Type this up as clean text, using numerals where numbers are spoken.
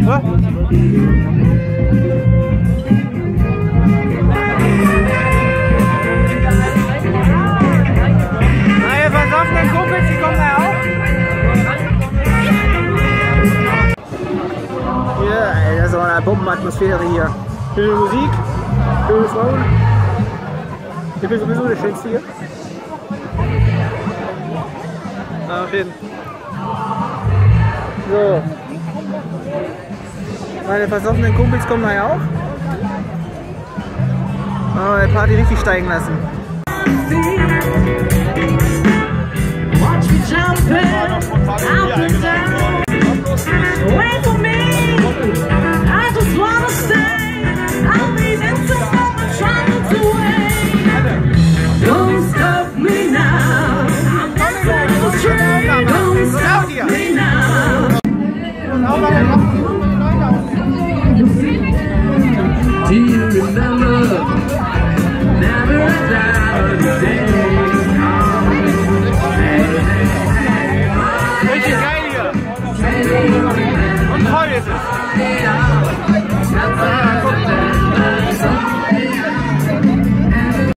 Meine versoffenen Kumpels, die kommen da auch. Hier, ey, das ist auch eine Bombenatmosphäre hier. Schöne Musik, schöne Frauen. Ich bin sowieso der Schönste hier. Auf jeden Fall. So. Meine versoffenen Kumpels kommen da ja auch. Oh, die Party richtig steigen lassen. Watch me jumping up and down. Wait for me. I just wanna stay. I'll be dancing from the trouble to wait. Don't stop me now. I'm dancing on the street. Don't stop me now. Do you remember? Never a doubt the day. Richtig geil hier. Und voll ist es.